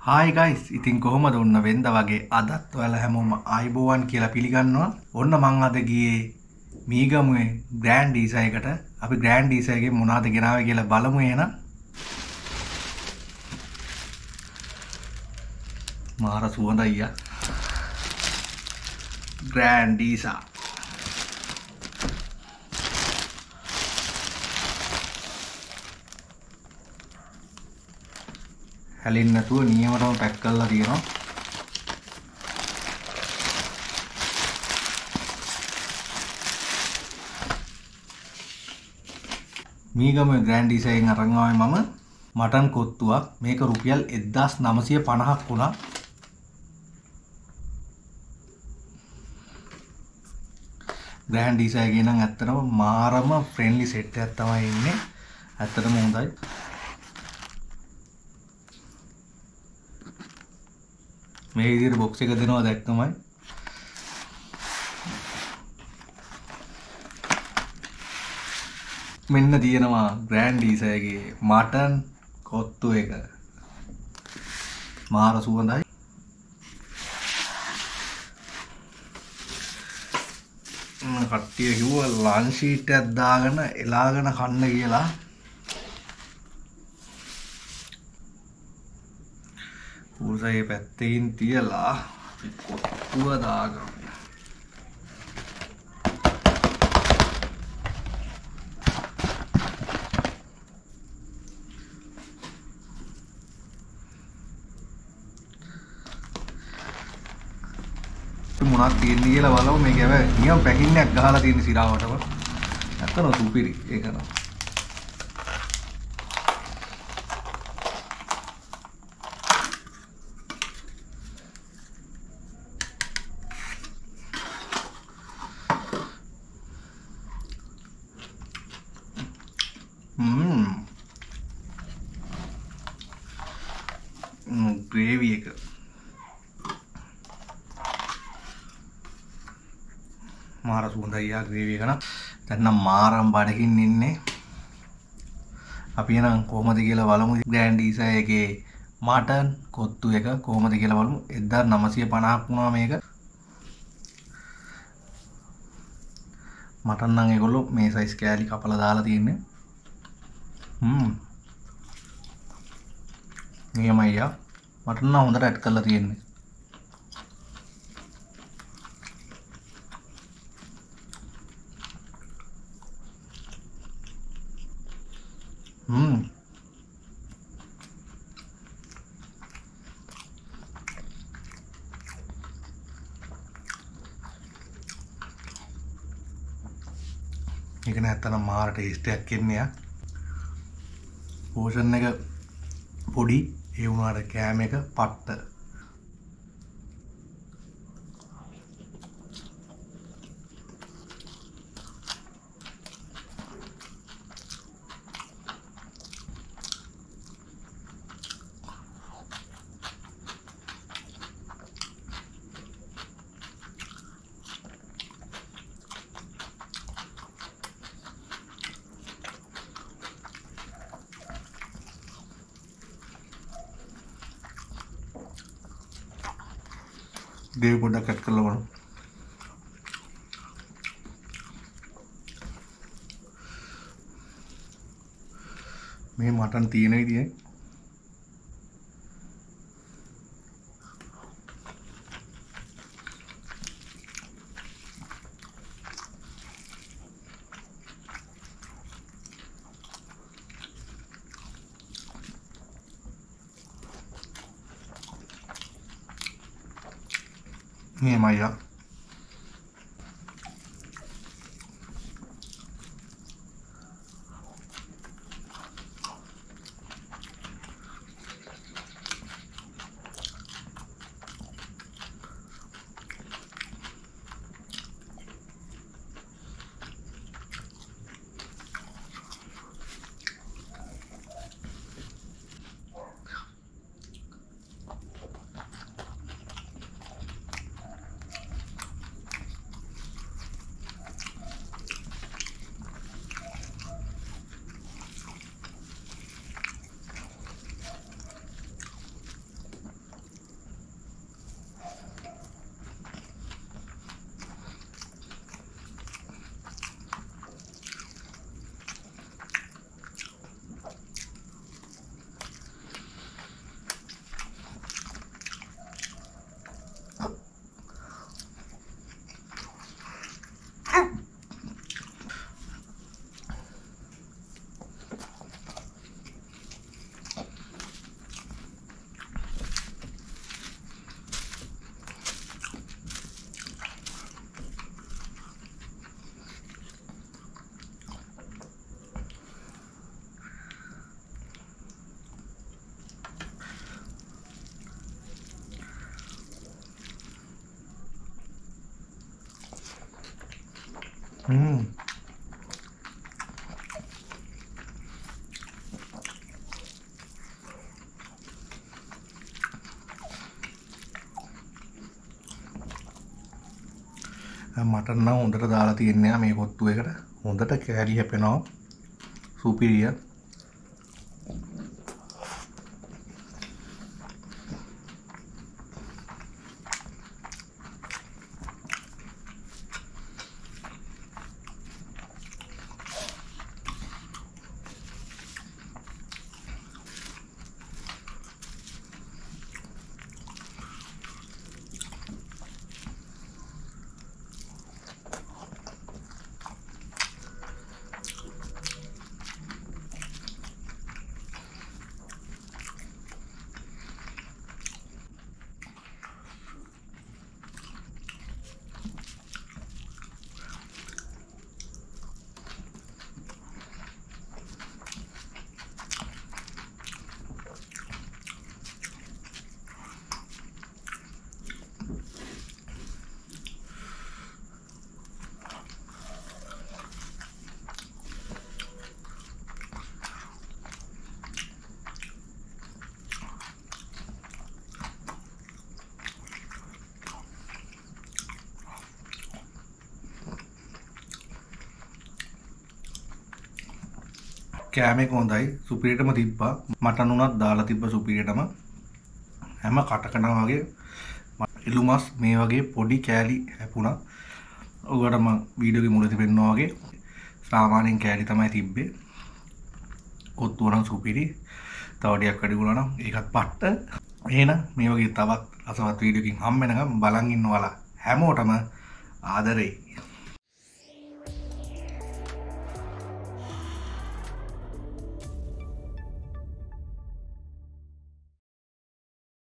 Hi guys ඉතින් කොහොමද ඔන්න වෙන්ද වගේ අදත් ඔයාලා හැමෝම ආයිබෝවන් කියලා පිළිගන්නවා. ඔන්න මං අද ගියේ මීගමුවේ ග්‍රෑන්ඩ් ඩීසා එකට. අපි ග්‍රෑන්ඩ් ඩීසා එකේ මොනවද ගෙනාවේ කියලා බලමු එහෙනම්. මාර සුවඳ අයියා. ග්‍රෑන්ඩ් ඩීසා හැලෙන්නේ නැතුව නියමටම පැක් කරලා තියෙනවා. මීගම ග්‍රෑන්ඩ් ඩීසා එකෙන් අරන් ආවේ මම මටන් කොත්තුවක්. මේක රුපියල් 1950ක් වුණා. ග්‍රෑන්ඩ් ඩීසා එකේ නම් ඇත්තටම මාරම ෆ්‍රෙන්ඩ්ලි සෙට් එකක් තමයි ඉන්නේ. ඇත්තටම හොඳයි. මේ විදිහට බොක්ස් එක දෙනවා දැක්කමයි මෙන්න තියෙනවා ග්‍රෑන්ඩ් ඩීසා එකේ මටන් කොත්තු එක. මාර සුවඳයි. කට්ටිය කිව්වා ලන්ච් ෂීට් එකක් දාගෙන එලාගෙන කන්න කියලා. උසයේ පැත්තකින් තියලා කොත්තුව දාගමු. මොනවද තියෙන්නේ කියලා බලමු. මේක හැබැයි නියම පැකින් එකක් ගහලා තියෙන සිරාවටම. නැත්තම් සුපිරි ඒක නෝ. ග්‍රේවි එක මාර සුවඳයි යා ග්‍රේවි එක නම්. දැන් නම් මාරම් බඩකින් ඉන්නේ. අපි එනම් කොහමද කියලා බලමු. ග්‍රෑන්ඩ් ඩීසා එකේ මටන් කොත්තු එක කොහමද කියලා බලමු. 1950ක් වුණා මේක. මටන් නම් ඒගොල්ලෝ මේ සයිස් කෑලි කපලා දාලා තියෙන්නේ. නියමයි යා. මටන් නම් හොඳට ඇඩ් කරලා තියෙන්නේ. ඒක නැත්තම් මාර ටේස්ට් එකක් එන්නේ යා. පෝෂන් එක පොඩි ඒ වුණාට කෑම එක පට්ට. ග්‍රේවි පොඩ්ඩක් ඇඩ් කරලා බලමු. මේ මටන් තියෙන විදිය නියමයි යා. මටන් නම් හොඳට දාලා තියෙනවා මේ කොත්තු එකට. හොඳට කෑලි හැපෙනවා. සුපිරිය. කෑමේ හොඳයි සුපිරියටම තිබ්බා. මටන් උනත් දාලා තිබ්බ සුපිරියටම. හැම කටකන වගේ එළු මස් මේ වගේ පොඩි කෑලි හැපුණා. ඔයගොල්ලෝ මම වීඩියෝ එකේ මුලදී පෙන්නනවා වගේ සාමාන්‍යයෙන් කෑලි තමයි තිබ්බේ. කොත්තු වරන් සුපිරි. තව ටිකක් වැඩි වුණා නම් ඒකත් පට්ට. එහෙනම් මේ වගේ තවත් අසවත් වීඩියෝ එකකින් හම්බ වෙනකම් බලන් ඉන්නවලා හැමෝටම ආදරේ.